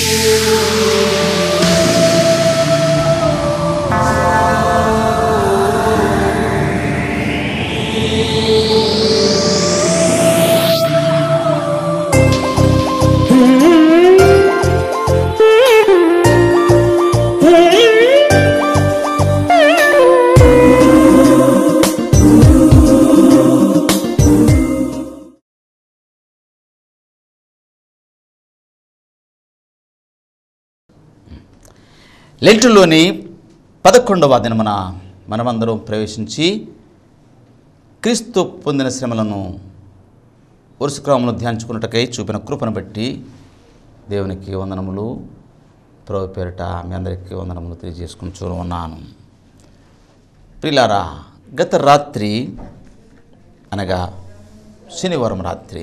లెంటులోని 11వ దినమున మనమందరం ప్రవేశించి క్రీస్తు పొందిన శ్రమలను వరుసక్రమంలో ధ్యానించుకున్నట్టుకై చూపిన కృపను బట్టి దేవునికి వందనములు. ప్రభు పేరిట మీ అందరికీ వందనములు తెలియజేసుకుంటూ ఉన్నాను. ప్రియులారా, గత రాత్రి అనగా శనివారం రాత్రి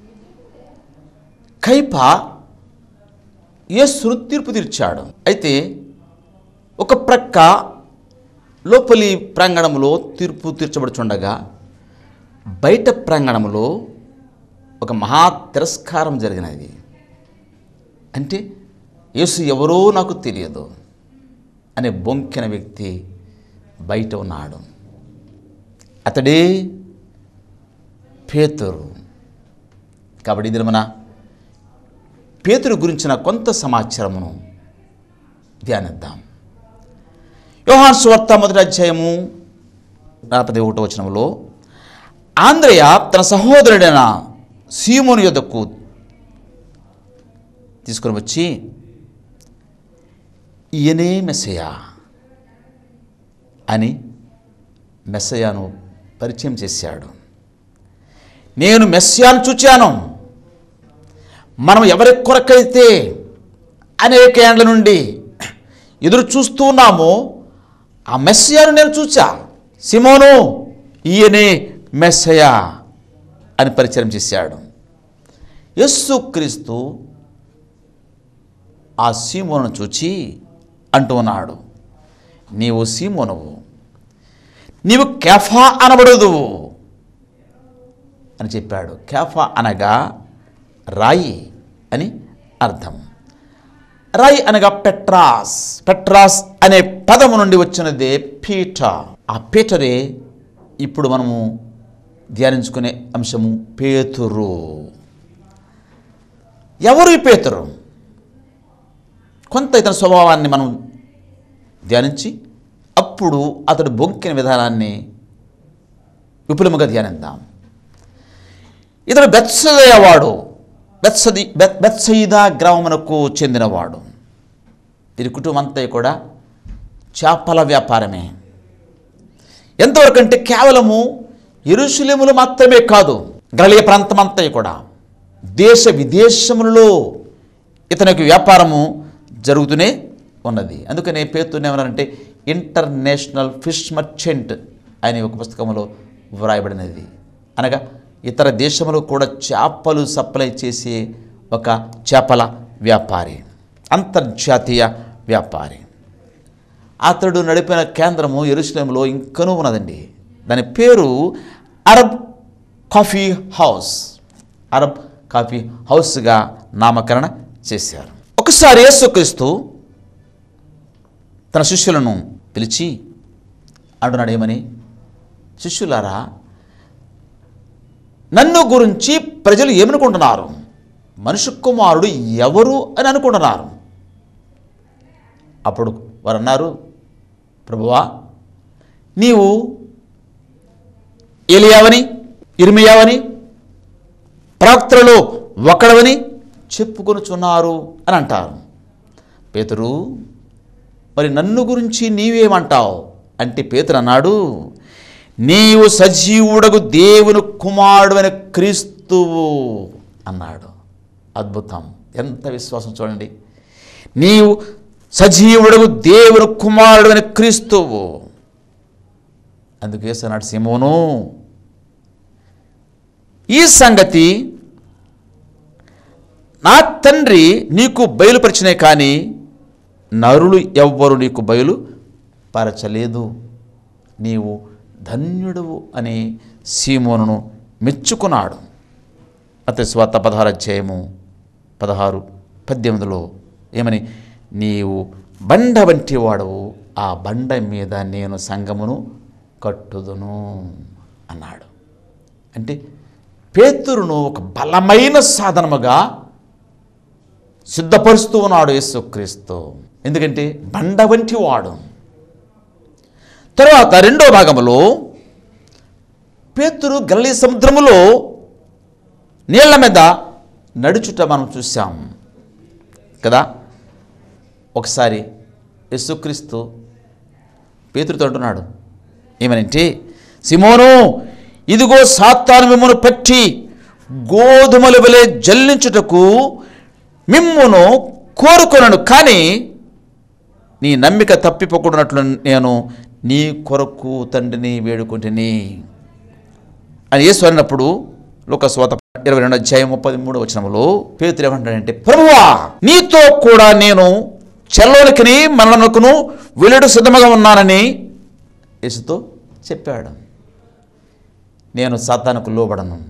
కైపా యేసును తీర్పు తీర్చాడు. అయితే ఒక ప్రక్క లోపలి ప్రాంగణంలో తీర్పు తీర్చబడుచుండగా బయట ప్రాంగణంలో ఒక మహా తిరస్కారం జరిగినది. అంటే యేసు ఎవరో నాకు తెలియదు అనే బొంకిన వ్యక్తి బయట ఉన్నాడు. అతడే పేతురు. కాబట్టి ఇది మన పేతురు గురించిన కొంత సమాచారమును ధ్యానిద్దాం. యోహాను సువార్త 1వ అధ్యాయము 41వ వచనములో ఆంద్రెయ తన సహోదరుడైన సీమోను యొద్దకు తీసుకొని వచ్చి, ఈయనే మెస్సయా అని మెస్సయాను పరిచయం చేశాడు. నేను మెస్సయాను చూచాను. మనం ఎవరి కొరకైతే అనేక ఏండ్ల నుండి ఎదురు చూస్తూ ఉన్నామో ఆ మెస్సయాను నేను చూచా. సిమోను, ఈయనే మెస్సయా అని పరిచయం చేశాడు. యేసుక్రీస్తు ఆ సీమోను చూచి అంటూ ఉన్నాడు, నీవు సీమోనువు, నీవు కేఫా అనబడదువు అని చెప్పాడు. కేఫా అనగా రాయి అని అర్థం. రాయి అనగా పెట్రాస్. పెట్రాస్ అనే పదము నుండి వచ్చినదే పీట. ఆ పీటరే ఇప్పుడు మనము ధ్యానించుకునే అంశము పేతురు. ఎవరు ఈ పేతురు? కొంత ఇతని స్వభావాన్ని మనం ధ్యానించి అప్పుడు అతడు బొంకిన విధానాన్ని విపులముగా ధ్యానిద్దాం. ఇతడు బెత్సయిదావాడు. బెత్సయిదా గ్రామమునకు చెందినవాడు. వీరి కుటుంబం అంతా కూడా చేపల వ్యాపారమే. ఎంతవరకు అంటే కేవలము యెరూషలేములో మాత్రమే కాదు, గలిలయ ప్రాంతం అంతా కూడా దేశ విదేశములలో ఇతనికి వ్యాపారము జరుగుతూనే ఉన్నది. అందుకనే పేతురుని ఏమన్నారంటే ఇంటర్నేషనల్ ఫిష్ మర్చెంట్ అనే ఒక పుస్తకంలో వ్రాయబడినది. అనగా ఇతర దేశములు కూడా చేపలు సప్లై చేసే ఒక చేపల వ్యాపారి, అంతర్జాతీయ వ్యాపారి. అతడు నడిపిన కేంద్రము యెరూషలేములో ఇంకనూ ఉన్నదండి. దాని పేరు Arab coffee house. Arab coffee హౌస్గా నామకరణ చేశారు. ఒకసారి యేసుక్రీస్తు తన శిష్యులను పిలిచి అంటున్నాడు, ఏమని? శిష్యులారా, నన్ను గురించి ప్రజలు ఏమనుకుంటున్నారు? మనుష్య కుమారుడు ఎవరు అని అనుకుంటున్నారు? అప్పుడు వారు అన్నారు, ప్రభువా, నీవు ఏలియావని, ఇర్మియావని, ప్రవక్తలలో ఒకడవని చెప్పుకొనుచున్నారు అని అంటారు. పేతురు, మరి నన్ను గురించి నీవేమంటావు అంటే పేతురు అన్నాడు, నీవు సజీవుడగు దేవుని కుమారుడైన క్రీస్తువు అన్నాడు. అద్భుతం! ఎంత విశ్వాసం చూడండి. నీవు సజీవుడగు దేవుని కుమారుడైన క్రీస్తువు. అందుకు యేసు అన్నాడు, సీమోను, ఈ సంగతి నా తండ్రి నీకు బయలుపరిచినే కానీ నరులు ఎవ్వరు నీకు బయలుపరచలేదు. నీవు ధన్యుడవు అని సీమోనును మెచ్చుకున్నాడు. మత్తయి సువార్త 16 అధ్యాయము 16-18 ఏమని? నీవు బండ వంటి వాడవు, ఆ బండ మీద నేను సంఘమును కట్టుదును అన్నాడు. అంటే పేతురును ఒక బలమైన సాధనముగా సిద్ధపరుస్తూ ఉన్నాడు యేసుక్రీస్తు. ఎందుకంటే బండ వంటి వాడు. తర్వాత రెండో భాగంలో పేతురు గలిలయ సముద్రములో నీళ్ల మీద నడుచుట మనం చూసాం కదా. ఒకసారి యేసుక్రీస్తు పేతురుతో అంటున్నాడు ఏమనంటే, సిమోను, ఇదిగో సాతాను మిమ్మును పట్టి గోధుమల వలె జల్లించుటకు మిమ్మును కోరుకొనను, కానీ నీ నమ్మిక తప్పిపోకూడనట్లు నేను నీ కొరకు తండ్రిని వేడుకుంటుని అని యేసు అన్నప్పుడు లూకాసు 22:33 పేతురు ఏమంటాడంటే, ప్రభువా, నీతో కూడా నేను చెరలోనికి మరణమునకును వెళ్ళుటకు సిద్ధముగా ఉన్నానని యేసుతో చెప్పాడు. నేను సాతానుకు లోబడను,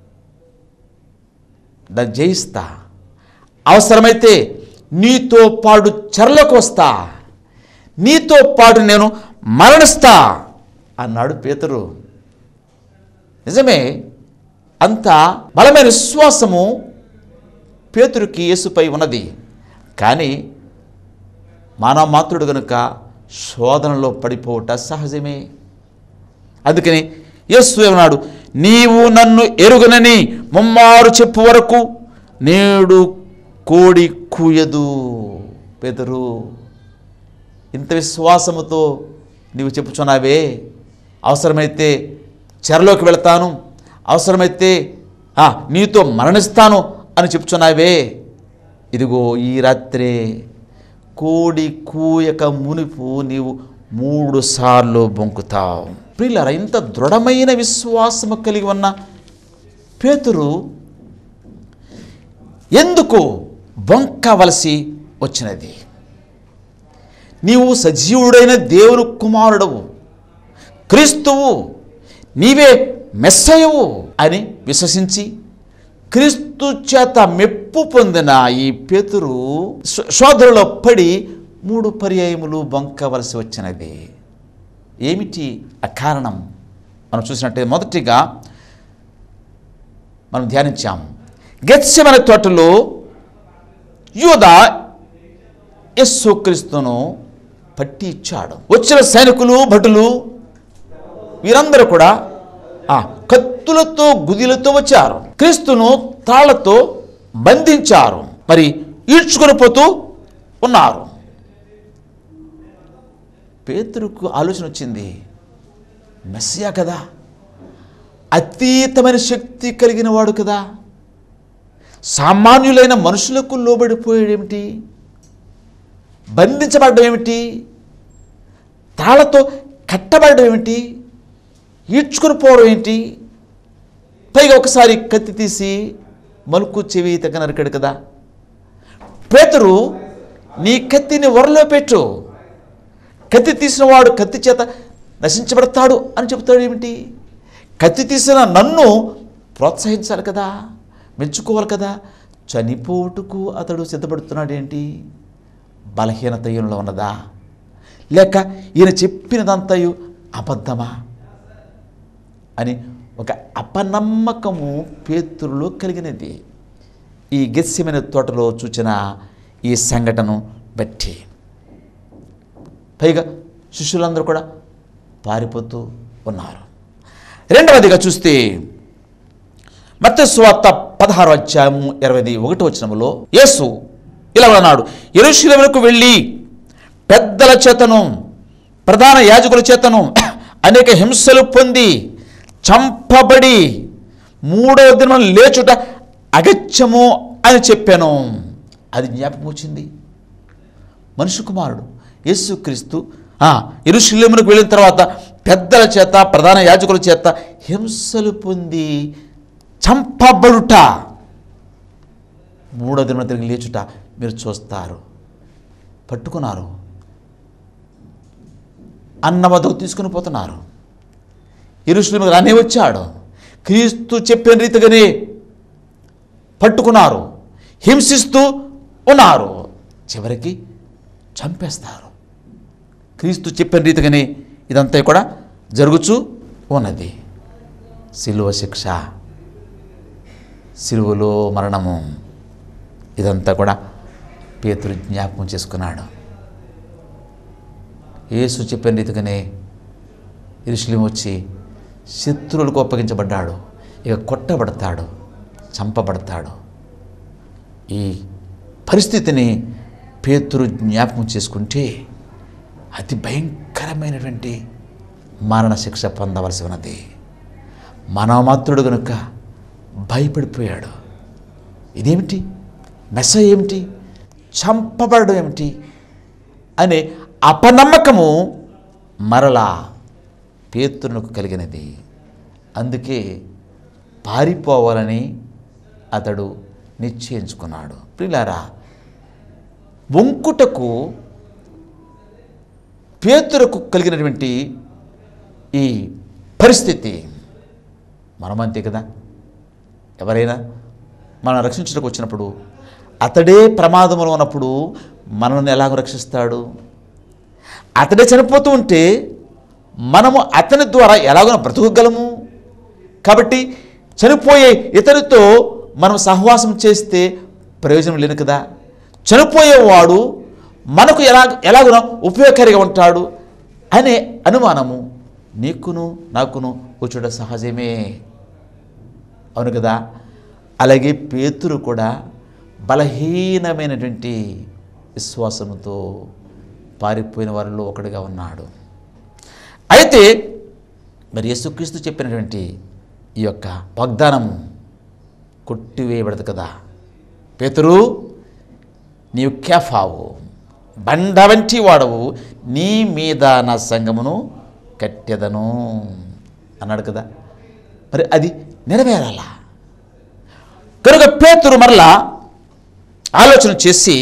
దాన్ని జయిస్తా, అవసరమైతే నీతో పాటు చెరలోకి వస్తా, నీతో పాటు నేను మరణిస్తా అన్నాడు పేతురు. నిజమే, అంత బలమైన విశ్వాసము పేతురుకి యేసుపై ఉన్నది. కానీ మానవమాత్రుడు గనుక శోధనలో పడిపోవట సహజమే. అందుకని యేసు ఏమన్నాడు, నీవు నన్ను ఎరుగనని ముమ్మారు చెప్పు వరకు నేడు కోడి కూయదు. పేతురు, ఇంత విశ్వాసముతో నీవు చెప్పుచున్నావే, అవసరమైతే చెరలోకి వెళతాను, అవసరమైతే నీతో మరణిస్తాను అని చెప్పుచున్నావే, ఇదిగో ఈ రాత్రే కోడి కూయక మునుపు నీవు 3 సార్లు బొంకుతావు. ప్రియులారా, ఇంత దృఢమైన విశ్వాసము కలిగి ఉన్న పేతురు ఎందుకు బొంకవలసి వచ్చినది? నీవు సజీవుడైన దేవుని కుమారుడవు, క్రీస్తువు, నీవే మెస్సయవు అని విశ్వసించి క్రీస్తు చేత మెప్పు పొందిన ఈ పేతురు శోధనలో పడి 3 పర్యాయములు బొంకవలసి వచ్చినది. ఏమిటి ఆ కారణం? మనం చూసినట్టే మొదటిగా మనం ధ్యానించాం, గెత్సెమనే తోటలో యూదా యేసుక్రీస్తును పట్టి ఇచ్చాడు. వచ్చిన సైనికులు, భటులు వీరందరూ కూడా కత్తులతో, గుదిలతో వచ్చారు. క్రీస్తును తాళ్లతో బంధించారు, మరి ఈడ్చుకొని పోతూ ఉన్నారు. పేతురుకు ఆలోచన వచ్చింది, మెస్సియా కదా, అతీతమైన శక్తి కలిగిన వాడు కదా, సామాన్యులైన మనుషులకు లోబడిపోయేదేమిటి, బంధించబడడం ఏమిటి, తాళ్లతో కట్టబడడం ఏమిటి, ఈడ్చుకొని పోవడం ఏంటి, పైగా ఒకసారి కత్తి తీసి మలుకు చెవి తెగ నరికాడు కదా. పేతురు, నీ కత్తిని వరలో పెట్టు, కత్తి తీసిన వాడు కత్తి చేత నశించబడతాడు అని చెబుతాడు ఏమిటి? కత్తి తీసిన నన్ను ప్రోత్సహించాలి కదా, మెచ్చుకోవాలి కదా. చనిపోటుకు అతడు సిద్ధపడుతున్నాడు ఏంటి? బలహీనత ఈయనలో ఉన్నదా, లేక ఈయన చెప్పినదంతయు అబద్ధమా అని ఒక అపనమ్మకము పేతురులో కలిగినది. ఈ గెత్సెమనే తోటలో చూచిన ఈ సంఘటనను బట్టి, పైగా శిష్యులందరూ కూడా పారిపోతూ ఉన్నారు. రెండవదిగా చూస్తే మత్తయి సువార్త 16:21 యేసు ఇలా అన్నాడు, యెరూషలేమునకు వెళ్ళి పెద్దల చేతను ప్రధాన యాజకుల చేతను అనేక హింసలు పొంది చంపబడి 3వ దినం లేచుట అగత్యము అని చెప్పాను. అది జ్ఞాపకం వచ్చింది. మనుష్య కుమారుడు యేసుక్రీస్తు యెరూషలేమునకు వెళ్ళిన తర్వాత పెద్దల చేత, ప్రధాన యాజకుల చేత హింసలు పొంది చంపబడుట, 3వ దినం తిరిగి లేచుట మీరు చూస్తారు. పట్టుకున్నారు, అన్న వద్దకు తీసుకుని పోతున్నారు. యెరూషలేముకు రానే వచ్చాడు, క్రీస్తు చెప్పిన రీతిగానే పట్టుకున్నారు, హింసిస్తూ ఉన్నారు. చివరికి చంపేస్తారు. క్రీస్తు చెప్పిన రీతిగానే ఇదంతా కూడా జరుగుచూ ఉన్నది. సిలువ శిక్ష, సిలువలో మరణము, ఇదంతా కూడా పేతురు జ్ఞాపకం చేసుకున్నాడు. యేసు చెప్పిన రీతిగానే యెరూషలేము వచ్చి శత్రువులకు అప్పగించబడ్డాడు. ఇక కొట్టబడతాడు, చంపబడతాడు. ఈ పరిస్థితిని పేతురు జ్ఞాపకం చేసుకుంటే అతి భయంకరమైనటువంటి మరణశిక్ష పొందవలసి ఉన్నది. మనమాత్రుడు కనుక భయపడిపోయాడు. ఇదేమిటి, మెస్సయ్య ఏమిటి, చంపబడడం ఏమిటి అనే అపనమ్మకము మరలా పేతురునకు కలిగినది. అందుకే పారిపోవాలని అతడు నిశ్చయించుకున్నాడు. ప్రియులారా, వంకుటకు పేతురుకు కలిగినటువంటి ఈ పరిస్థితి మనమంతే కదా. ఎవరైనా మనం రక్షించడానికి వచ్చినప్పుడు అతడే ప్రమాదంలో ఉన్నప్పుడు మనల్ని ఎలాగ రక్షిస్తాడు? అతడే చనిపోతూ ఉంటే మనము అతని ద్వారా ఎలాగో బ్రతుకగలము? కాబట్టి చనిపోయే ఇతనితో మనం సహవాసం చేస్తే ప్రయోజనం లేదు కదా. చనిపోయేవాడు మనకు ఎలాగో ఉపయోగకరంగా ఉంటాడు అనే అనుమానము నీకును నాకును వచ్చుట సహజమే, అవును కదా. అలాగే పేతురు కూడా బలహీనమైనటువంటి విశ్వాసంతో పారిపోయిన వారిలో ఒకటిగా ఉన్నాడు. అయితే మరి యేసుక్రీస్తు చెప్పినటువంటి ఈ యొక్క వాగ్దానము కొట్టివేయబడదు కదా. పేతురు, నీవు కేఫావు, బండ వంటి వాడవు, నీ మీద నా సంఘమును కట్టెదను అన్నాడు కదా. మరి అది నెరవేరాలా? కనుక పేతురు మరలా ఆలోచన చేసి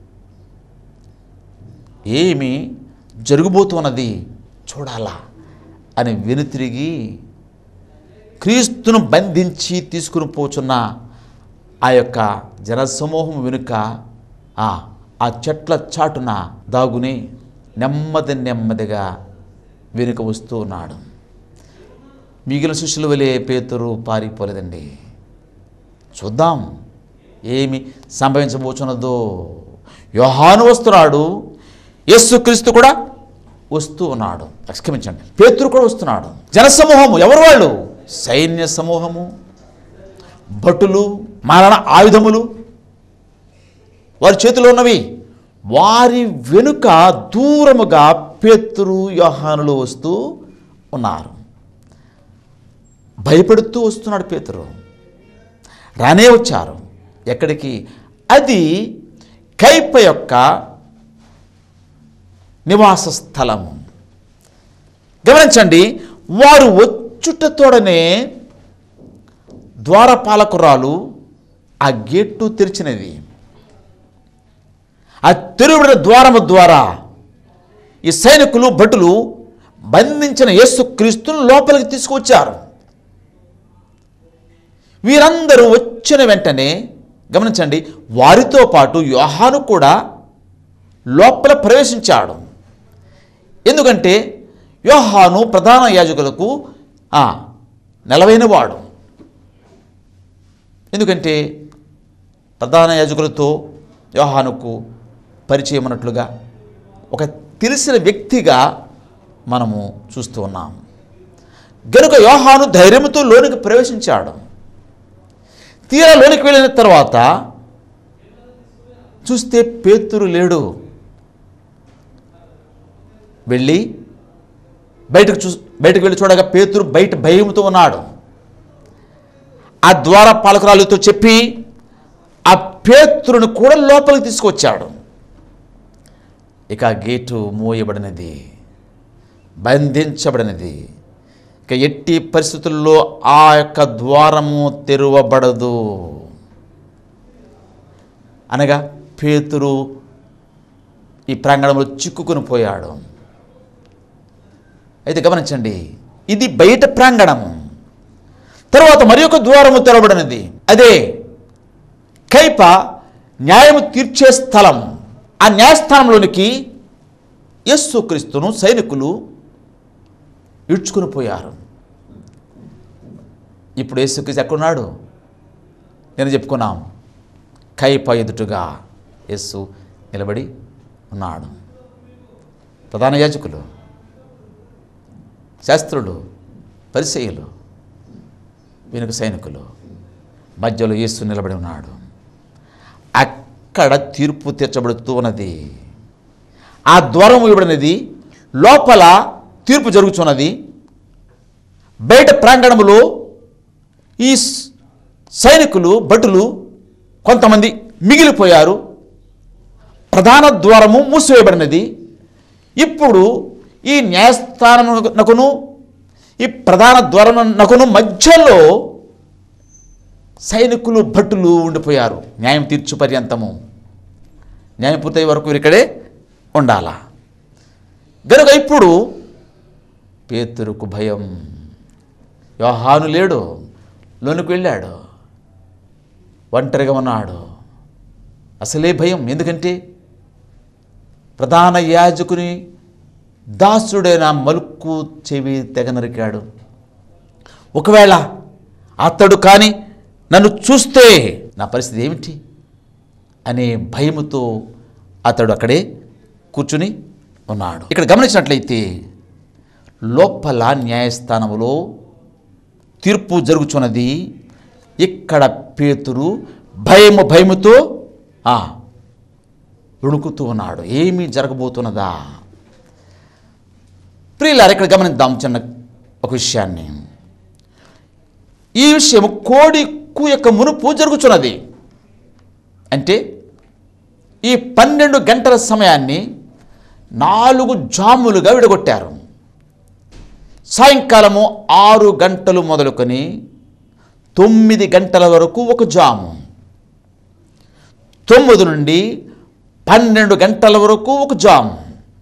ఏమి జరగబోతున్నది చూడాలా అని వెనుతిరిగి క్రీస్తును బంధించి తీసుకుని పోచున్న ఆ యొక్క జనసమూహం వెనుక ఆ చెట్ల చాటున దాగుని నెమ్మదిగా వెనుక వస్తూ ఉన్నాడు. మిగిలిన శిష్యుల వలె పేతురు పారిపోలేదండి. చూద్దాం ఏమి సంభవించబోచున్నదో. యోహాను వస్తున్నాడు, యేసుక్రీస్తు కూడా వస్తూ ఉన్నాడు. క్షమించండి, పేతురు కూడా వస్తున్నాడు. జనసమూహము ఎవరు? వాళ్ళు సైన్య సమూహము, భటులు, మరణ ఆయుధములు వారి చేతిలో ఉన్నవి. వారి వెనుక దూరముగా పేతురు యోహానులు వస్తూ ఉన్నారు. భయపడుతూ వస్తున్నాడు పేతురు. రానే వచ్చారు. ఎక్కడికి? అది కైప యొక్క నివాస స్థలము. గమనించండి, వారు వచ్చుటతోడనే ద్వారపాలకురాలు ఆ గేటు తెరిచినది. ఆ తెరుబడిన ద్వారము ద్వారా ఈ సైనికులు, భటులు బంధించిన యేసుక్రీస్తును లోపలికి తీసుకువచ్చారు. వీరందరూ వచ్చిన వెంటనే గమనించండి, వారితో పాటు యోహాను కూడా లోపల ప్రవేశించాడు. ఎందుకంటే యోహాను ప్రధాన యాజకులకు నెలవైనవాడు. ఎందుకంటే ప్రధాన యాజకులతో యోహానుకు పరిచయం ఉన్నట్లుగా ఒక తెలిసిన వ్యక్తిగా మనము చూస్తూ ఉన్నాం. గనుక యోహాను ధైర్యంతో లోనికి ప్రవేశించాడు. తీరా లోనికి వెళ్ళిన తర్వాత చూస్తే పేతురు లేడు. వెళ్ళి బయటకు వెళ్ళి చూడగా పేతురు బయట భయంతో ఉన్నాడు. ఆ ద్వారపాలకురాలతో చెప్పి ఆ పేతురును కూడా లోపలికి తీసుకొచ్చాడు. ఇక గేటు మూయబడినది, బంధించబడినది. ఇక ఎట్టి పరిస్థితుల్లో ఆ యొక్క ద్వారము తెరవబడదు. అనగా పేతురు ఈ ప్రాంగణంలో చిక్కుకొని పోయాడు. అయితే గమనించండి, ఇది బయట ప్రాంగణము. తర్వాత మరి ఒక ద్వారము తెరవబడినది. అదే కైప న్యాయము తీర్చే స్థలం. ఆ న్యాయస్థానంలోనికి యేసుక్రీస్తును సైనికులు ఈడ్చుకుని పోయారు. ఇప్పుడు యేసుక్రీస్తు ఎక్కడున్నాడు? నేను చెప్పుకున్నాం, కైప ఎదుటగా యేసు నిలబడి ఉన్నాడు. ప్రధాన యాజకులు, శాస్త్రులు, పరిసయ్యులు, వెనుక సైనికులు, మధ్యలో యేసు నిలబడి ఉన్నాడు. అక్కడ తీర్పు తీర్చబడుతూ ఉన్నది. ఆ ద్వారం ఇవ్వబడినది, లోపల తీర్పు జరుగుతున్నది. బయట ప్రాంగణములో ఈ సైనికులు, భటులు కొంతమంది మిగిలిపోయారు. ప్రధాన ద్వారము మూసివేయబడినది. ఇప్పుడు ఈ న్యాయస్థానమునకును ఈ ప్రధాన ద్వారమునకును మధ్యలో సైనికులు, భటులు ఉండిపోయారు. న్యాయం తీర్చు పర్యంతము, న్యాయం పూర్తయ్యే వరకు ఇక్కడే ఉండాలా. గనుక ఇప్పుడు పేతురుకు భయం. యోహాను లేడు, లోనికి వెళ్ళాడు, ఒంటరిగా ఉన్నాడు. అసలే భయం. ఎందుకంటే ప్రధాన యాజకుని దాసుడైన మలుక్కు చెవి తెగ నరికాడు. ఒకవేళ అతడు కానీ నన్ను చూస్తే నా పరిస్థితి ఏమిటి అనే భయముతో అతడు అక్కడే కూర్చుని ఉన్నాడు. ఇక్కడ గమనించినట్లయితే లోపల న్యాయస్థానములో తీర్పు జరుగుతున్నది. ఇక్కడ పేతురు భయముతో వణుకుతూ ఉన్నాడు. ఏమీ జరగబోతున్నదా? ప్రియులారా, ఇక్కడ గమనిద్దాం చిన్న ఒక విషయాన్ని. ఈ విషయం కోడి కూయక మునుపు జరుగుతున్నది. అంటే ఈ 12 గంటల సమయాన్ని 4 జాములుగా విడగొట్టారు. సాయంకాలము 6 గంటలు మొదలుకొని 9 గంటల వరకు ఒక జాము, 9 నుండి 12 గంటల వరకు ఒక జాము,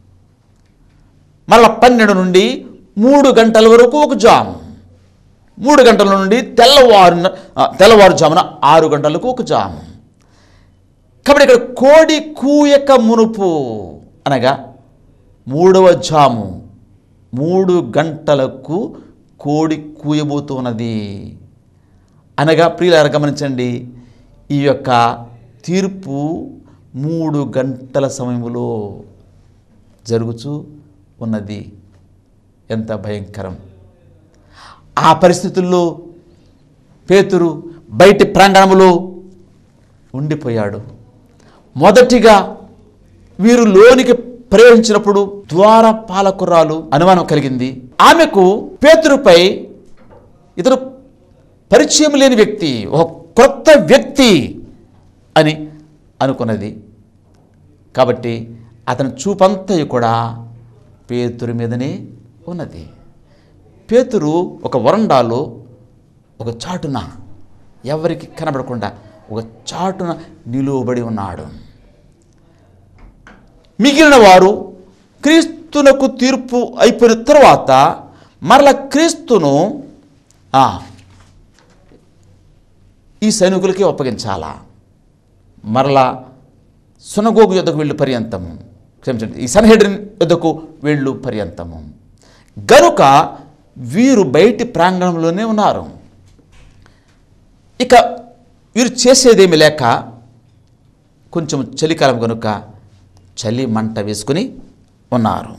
మళ్ళీ 12 నుండి 3 గంటల వరకు ఒక జాము, 3 గంటల నుండి తెల్లవారుజామున 6 గంటలకు ఒక జాము. కాబట్టి ఇక్కడ కోడి కూయక మునుపు అనగా 3వ జాము 3 గంటలకు కోడి కూయబోతున్నది అనగా, ప్రియులారా గమనించండి, ఈ యొక్క తీర్పు 3 గంటల సమయంలో జరుగుతూ ఉన్నది. ఎంత భయంకరం! ఆ పరిస్థితుల్లో పేతురు బయటి ప్రాంగణములో ఉండిపోయాడు. మొదటిగా వీరు లోనికి ప్రవేశించినప్పుడు ద్వారపాలకురాలు అనుమానం కలిగింది. ఆమెకు పేతురుపై ఇతడు పరిచయం లేని వ్యక్తి, ఒక కొత్త వ్యక్తి అని అనుకున్నది. కాబట్టి అతని చూపంతా కూడా పేతురు మీదనే ఉన్నది. పేతురు ఒక వరండాలో ఒక చాటున, ఎవరికి కనబడకుండా ఒక చాటున నిలువబడి ఉన్నాడు. మిగిలిన వారు క్రీస్తునకు తీర్పు అయిపోయిన తర్వాత మరల క్రీస్తును ఈ సైనికులకి అప్పగించాలా, మరలా సునగోగు యొద్దకు వెళ్ళు పర్యంతము, క్షమించండి, ఈ సన్హెడ్రిన్ యొద్దకు వెళ్ళు పర్యంతము. గనుక వీరు బయటి ప్రాంగణంలోనే ఉన్నారు. ఇక వీరు చేసేదేమి లేక, కొంచెం చలికాలం కనుక చలి మంట వేసుకుని ఉన్నారు.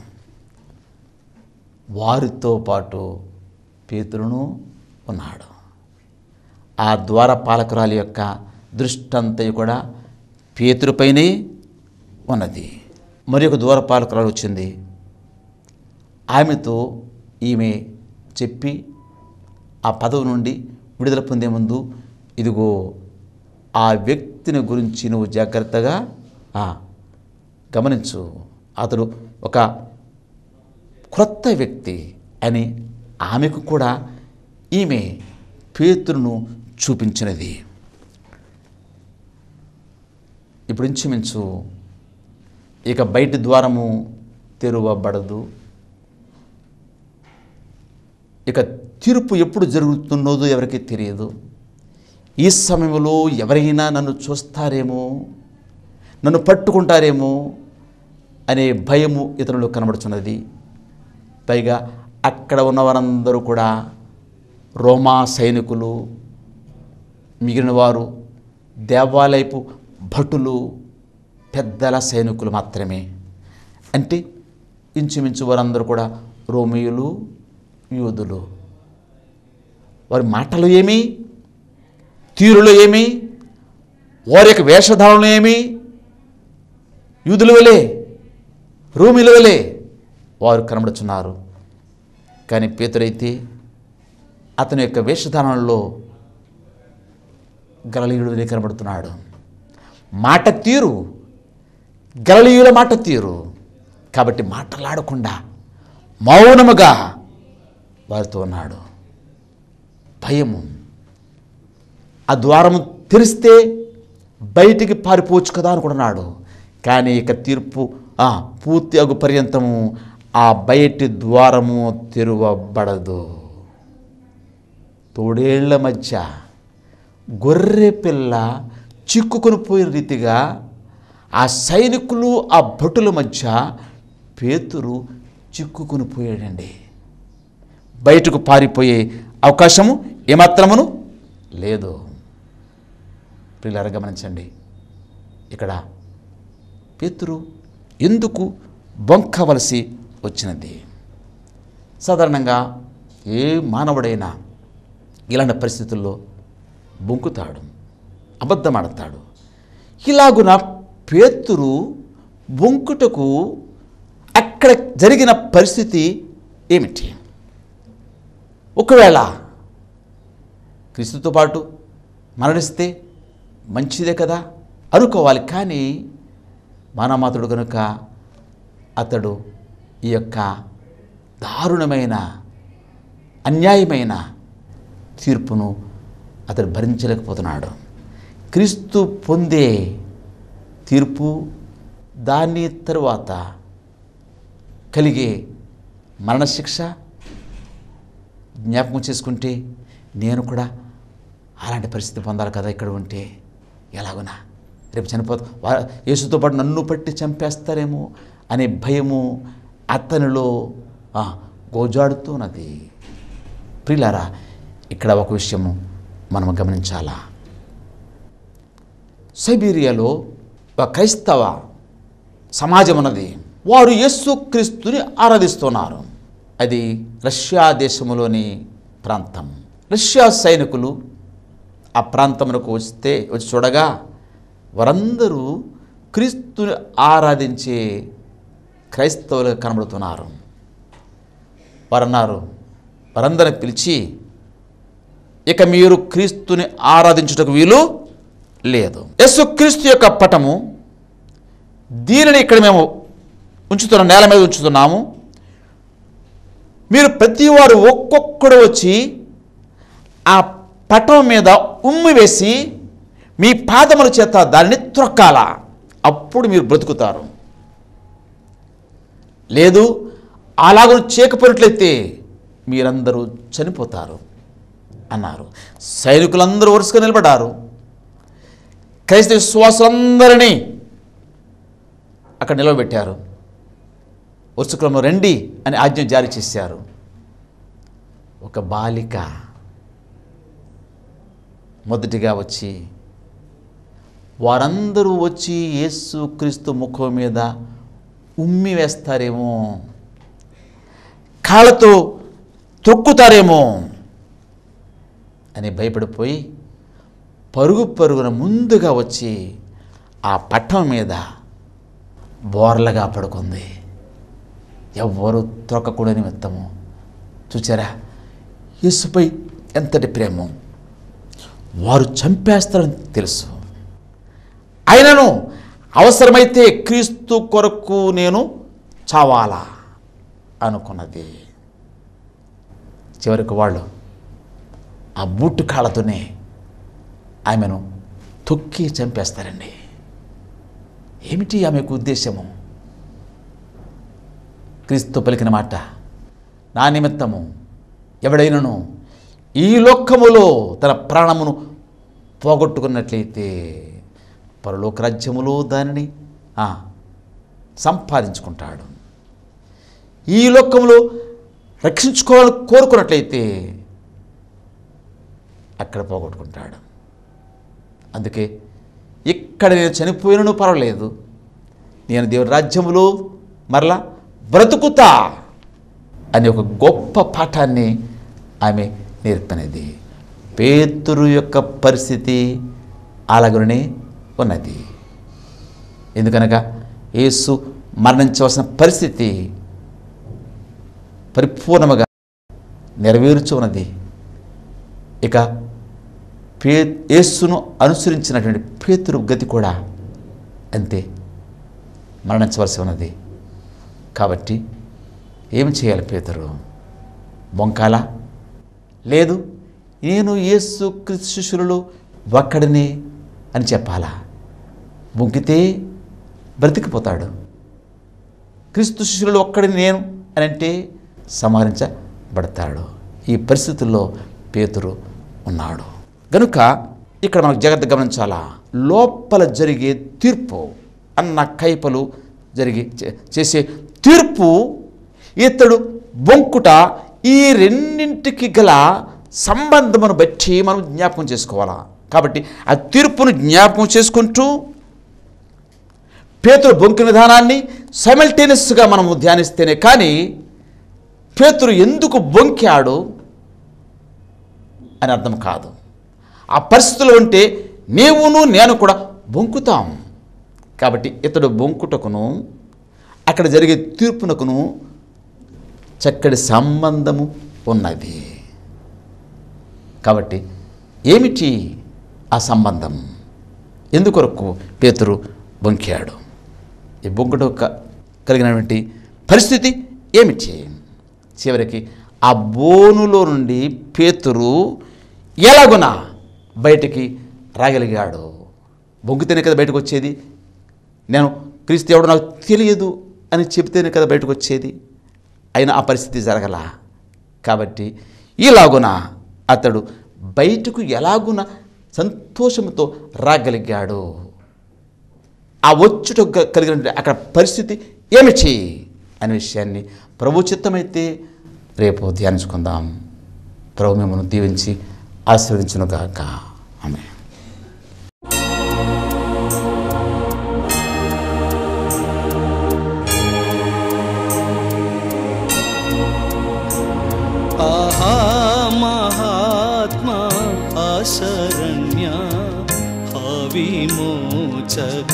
వారితో పాటు పేతురును ఉన్నాడు. ఆ ద్వారపాలకురాలి యొక్క దృష్టంతయు కూడా పేతురుపైనే ఉన్నది. మరి ఒక ద్వారపాలకురాలు వచ్చింది. ఆమెతో ఈమె చెప్పి ఆ పదవి నుండి విడుదల పొందే ముందు, ఇదిగో ఆ వ్యక్తిని గురించి నువ్వు జాగ్రత్తగా గమనించు, అతడు ఒక క్రొత్త వ్యక్తి అని ఆమెకు కూడా ఈమె పేతురును చూపించినది. ఇప్పుడు ఇంచుమించు ఇక బయటి ద్వారము తెరవబడదు. ఇక తీర్పు ఎప్పుడు జరుగుతున్నదో ఎవరికి తెలియదు. ఈ సమయంలో ఎవరైనా నన్ను చూస్తారేమో, నన్ను పట్టుకుంటారేమో అనే భయము ఇతరులు కనబడుతున్నది. పైగా అక్కడ ఉన్నవారందరూ కూడా రోమా సైనికులు, మిగిలిన వారు దేవాలయపు భటులు, పెద్దల సైనికులు మాత్రమే. అంటే ఇంచుమించు వారందరూ కూడా రోమియులు, యూదులు. వారి మాటలు ఏమి, తీరులో ఏమి, వారి యొక్క వేషధారణలు ఏమి యూదుల వలె, రోమిల వలె వారు కనబడుచున్నారు. కానీ పేతురైతే అతని యొక్క వేషధారణలో గలిలయుడు వలె కనబడుతున్నాడు. మాట తీరు గలిలయుల మాట తీరు. కాబట్టి మాట్లాడకుండా మౌనముగా వారితో ఉన్నాడు. భయము. ఆ ద్వారము తెరిస్తే బయటికి పారిపోవచ్చు కదా అనుకుంటున్నాడు. కానీ ఇక తీర్పు పూర్తి అగు పర్యంతము ఆ బయటి ద్వారము తెరవబడదు. తోడేళ్ల మధ్య గొర్రె పిల్ల చిక్కుకొని పోయిన రీతిగా ఆ సైనికులు, ఆ భటుల మధ్య పేతురు చిక్కుకొని పోయాడండి. బయటకు పారిపోయే అవకాశము ఏమాత్రమును లేదు. ప్రియులారా గమనించండి, ఇక్కడ పేతురు ఎందుకు బొంకవలసి వచ్చినది? సాధారణంగా ఏ మానవుడైనా ఇలాంటి పరిస్థితుల్లో బొంకుతాడు, అబద్ధమాడతాడు. ఇలాగున పేతురు బొంకుటకు అక్కడ జరిగిన పరిస్థితి ఏమిటి? ఒకవేళ క్రీస్తుతో పాటు మరణిస్తే మంచిదే కదా అనుకోవాలి. కానీ మానమాతుడు కనుక అతడు ఈ యొక్క దారుణమైన అన్యాయమైన తీర్పును అతడు భరించలేకపోతున్నాడు. క్రీస్తు పొందే తీర్పు, దాని తరువాత కలిగే మరణశిక్ష జ్ఞాపకం చేసుకుంటే నేను కూడా అలాంటి పరిస్థితి పొందాలి కదా ఇక్కడ ఉంటే. ఎలాగునా రేపు యేసుతో పాటు నన్ను పట్టి చంపేస్తారేమో అనే భయము అతనిలో గోజాడుతున్నది. ప్రియులారా, ఇక్కడ ఒక విషయము మనం గమనించాలా. సైబీరియాలో ఒక క్రైస్తవ సమాజం ఉన్నది. వారు యేసుక్రీస్తుని ఆరాధిస్తున్నారు. అది రష్యా దేశంలోని ప్రాంతం. రష్యా సైనికులు ఆ ప్రాంతమునకు వచ్చి చూడగా వారందరూ క్రీస్తుని ఆరాధించే క్రైస్తవులుగా కనబడుతున్నారు. వారన్నారు, వారందరిని పిలిచి, ఇక మీరు క్రీస్తుని ఆరాధించుటకు వీలు లేదు. యేసుక్రీస్తు యొక్క పటము, దీనిని ఇక్కడ మేము ఉంచుతున్నాం, నేల మీద ఉంచుతున్నాము. మీరు ప్రతి వారు ఒక్కొక్కడు వచ్చి ఆ పటం మీద ఉమ్మి వేసి మీ పాదముల చేత దానిని త్రొక్కాల, అప్పుడు మీరు బ్రతుకుతారు. లేదు అలాగూ చేయకపోయినట్లయితే మీరందరూ చనిపోతారు అన్నారు. సైనికులందరూ వరుసగా నిలబడ్డారు. క్రైస్తవ విశ్వాసులందరినీ అక్కడ నిలవబెట్టారు. వరుసక్రమంలో రండి అని ఆజ్ఞ జారీ చేశారు. ఒక బాలిక మొదటిగా వచ్చి, వారందరూ వచ్చి యేసుక్రీస్తు ముఖం మీద ఉమ్మి వేస్తారేమో, కాళ్ళతో తొక్కుతారేమో అని భయపడిపోయి పరుగున ముందుగా వచ్చి ఆ పట్టం మీద బోర్లగా పడుకుంది. ఎవ్వరూ త్రొక్కకూడని నిమిత్తము. చూచారా యేసుపై ఎంతటి ప్రేమ! వారు చంపేస్తారని తెలుసు, అయినను అవసరమైతే క్రీస్తు కొరకు నేను చావాలా అనుకున్నది. చివరికి వాళ్ళు ఆ బూటు కాళ్ళతోనే ఆమెను తొక్కి చంపేస్తారండి. ఏమిటి ఆమెకు ఉద్దేశము? క్రీస్తు పలికిన మాట, నా నిమిత్తము ఎవడైనను ఈ లోకములో తన ప్రాణమును పోగొట్టుకున్నట్లయితే పరలోక రాజ్యములో దానిని సంపాదించుకుంటాడు. ఈ లోకంలో రక్షించుకోవాలని కోరుకున్నట్లయితే అక్కడ పోగొట్టుకుంటాడు. అందుకే ఇక్కడ నేను చనిపోయినను పర్వాలేదు, నేను దేవుని రాజ్యములో మరలా బ్రతుకుతా అని ఒక గొప్ప పాఠాన్ని ఆమె నేర్పినది. పేతురు యొక్క పరిస్థితి అలాగనే ఉన్నది. ఎందుకనగా యేసు మరణించవలసిన పరిస్థితి పరిపూర్ణముగా నెరవేర్చు ఉన్నది. ఇక యేసును అనుసరించినటువంటి పేతురు గతి కూడా అంతే, మరణించవలసి ఉన్నది. కాబట్టి ఏం చేయాలి పేతురు? బొంకాలా? లేదు, నేను యేసు క్రీస్తు శిష్యులలో ఒక్కడిని అని చెప్పాలా? బొంకితే బ్రతికిపోతాడు. క్రీస్తు శిష్యులలో ఒక్కడిని నేను అని అంటే సంహరించబడతాడు. ఈ పరిస్థితుల్లో పేతురు ఉన్నాడు. గనుక ఇక్కడ మనకు జాగ్రత్తగా గమనించాలా, లోపల జరిగే తీర్పు అన్న కైపలు చేసే తీర్పు, ఇతడు బొంకుట, ఈ రెండింటికి గల సంబంధమును బట్టి మనం జ్ఞాపకం చేసుకోవాలా. కాబట్టి ఆ తీర్పును జ్ఞాపకం చేసుకుంటూ పేతురు బొంకిన విధానాన్ని సైమల్టేనియస్గా మనము ధ్యానిస్తేనే కానీ పేతురు ఎందుకు బొంకాడు అని అర్థం కాదు. ఆ పరిస్థితులు ఉంటే నీవును నేను కూడా బొంకుతాం. కాబట్టి ఇతడు బొంకుటకును అక్కడ జరిగే తీర్పునకును చక్కటి సంబంధము ఉన్నది. కాబట్టి ఏమిటి ఆ సంబంధం? ఎందుకొరకు పేతురు బొంకాడు? ఈ బొంకుట కలిగినటువంటి పరిస్థితి ఏమిటి? చివరికి ఆ బోనులో నుండి పేతురు ఎలాగున బయటికి రాగలిగాడు? బొంకితేనే కదా బయటకు వచ్చేది. నేను క్రీస్తు ఎవడో నాకు తెలియదు అని చెబితేనే కదా బయటకు వచ్చేది. అయినా ఆ పరిస్థితి జరగల. కాబట్టి ఇలాగున అతడు బయటకు ఎలాగున సంతోషంతో రాగలిగాడు? ఆ వచ్చుట కలిగిన అక్కడ పరిస్థితి ఏమిటి అనే విషయాన్ని ప్రభు చిత్తమైతే రేపు ధ్యానించుకుందాం. ప్రభు మిమ్మల్ని దీవించి ఆశీర్వదించునుగాక. ఆమేన్. ఆహా మహాత్మా ఆశరణ్య విమోచక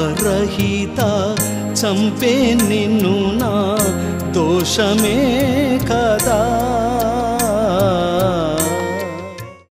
ద్రోహరహిత చంపే నిన్ను నా దోషమే